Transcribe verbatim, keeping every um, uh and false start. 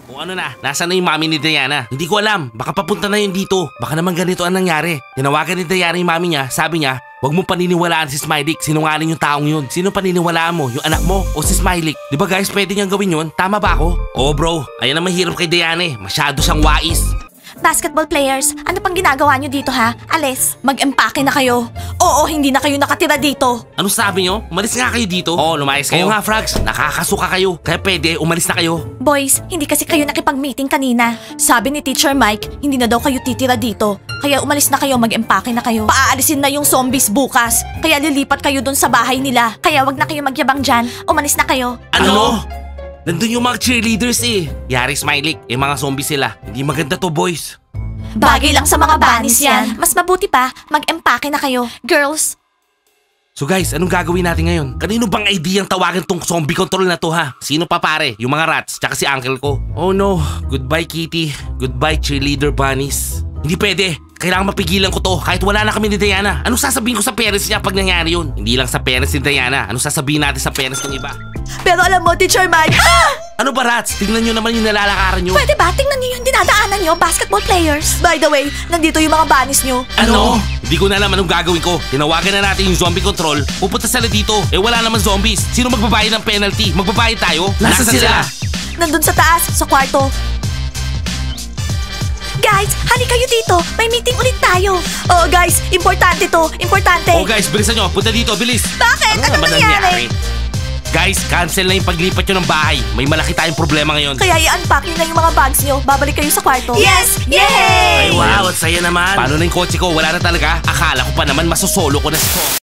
O ano na, nasaan na yung mami ni Diana? Hindi ko alam, baka papunta na yun dito. Baka naman ganito ang nangyari. Tinawagan ni Diana yung mami niya, sabi niya, huwag mo paniniwalaan si Smiley. Sinungaling yung taong yun. Sino paniniwalaan mo? Yung anak mo o si Smiley? Di ba guys, pwede niyang gawin yun? Tama ba ako? Oo bro, ayan ang mahirap kay Diana eh. Masyado siyang wais. Basketball players, ano pang ginagawa nyo dito ha? Alis, mag-empake na kayo. Oo, hindi na kayo nakatira dito. Ano sabi nyo? Umalis nga kayo dito. Oo, lumayas kayo. Oo nga, Frogs. Nakakasuka kayo. Kaya pwede, umalis na kayo. Boys, hindi kasi kayo nakipag-meeting kanina. Sabi ni Teacher Mike, hindi na daw kayo titira dito. Kaya umalis na kayo, mag-empake na kayo. Paaalisin na yung zombies bukas. Kaya lilipat kayo dun sa bahay nila. Kaya wag na kayo magyabang dyan. Umalis na kayo. Ano? Nandun yung mga cheerleaders eh. Yari Smiley, eh mga zombie sila. Hindi maganda to boys. Bagay lang sa mga bunnies yan. Mas mabuti pa, mag-empake na kayo. Girls. So guys, anong gagawin natin ngayon? Kanino bang idea ang tawagan tong zombie control na to ha? Sino pa pare? Yung mga rats, tsaka si uncle ko. Oh no, goodbye Kitty. Goodbye cheerleader bunnies. Hindi pwede. Kailangan mapigilan ko to kahit wala na kami ni Diana. Anong sasabihin ko sa parents niya pag nangyari yun? Hindi lang sa parents ni Diana. Anong sasabihin natin sa parents ng iba? Pero alam mo, Teacher Mike, ah! Ano ba rats? Tingnan nyo naman yung nalalakaran nyo. Pwede ba? Tingnan niyo yung dinadaanan niyo, basketball players. By the way, nandito yung mga bunnies niyo. Ano? Hindi ko na alam anong gagawin ko. Tinawagan na natin yung zombie control. Pupunta sila dito. Eh wala naman zombies. Sino magbabayad ng penalty? Magbabayad tayo? Nasaan sila? Nandun sa taas, sa kwarto. Guys, hali kayo dito. May meeting ulit tayo. Oh guys, importante to. Importante. Oh guys, bilisan nyo. Punta dito, bilis. Bakit? Ano Anong naman nangyari? Guys, cancel na yung paglipat nyo ng bahay. May malaki tayong problema ngayon. Kaya i-unpack nyo na yung mga bags nyo. Babalik kayo sa kwarto. Yes! Yay! Ay wow, at saya naman. Paano na yung kotse ko? Wala na talaga. Akala ko pa naman masosolo ko na si